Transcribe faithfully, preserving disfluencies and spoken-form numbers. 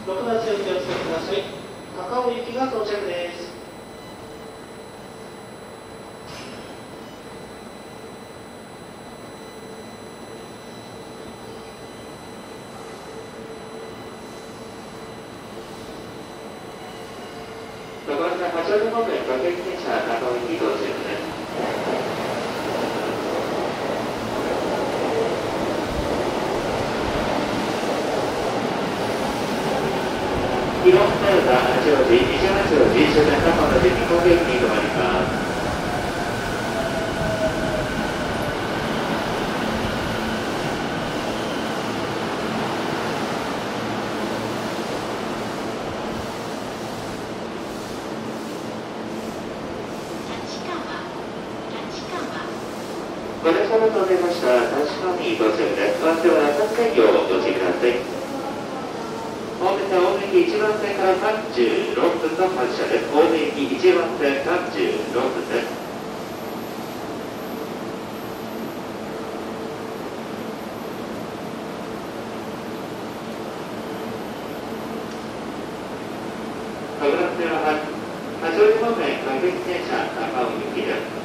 ろくばつにお気をつけください。高尾行きが到着です。 八王子方面各駅停車高尾行き到着です。広島田八王子、西八王子、終点高尾の順に高原駅に停まります。ご列車の到着ました立川に到着です。発車はさんかいをご注意ください。大目線大目駅いちばん線からさんじゅうろっぷんの発車です。大目駅いちばん線さんじゅうろっぷんです。ご列車は八王子方面各駅停車高尾行きです。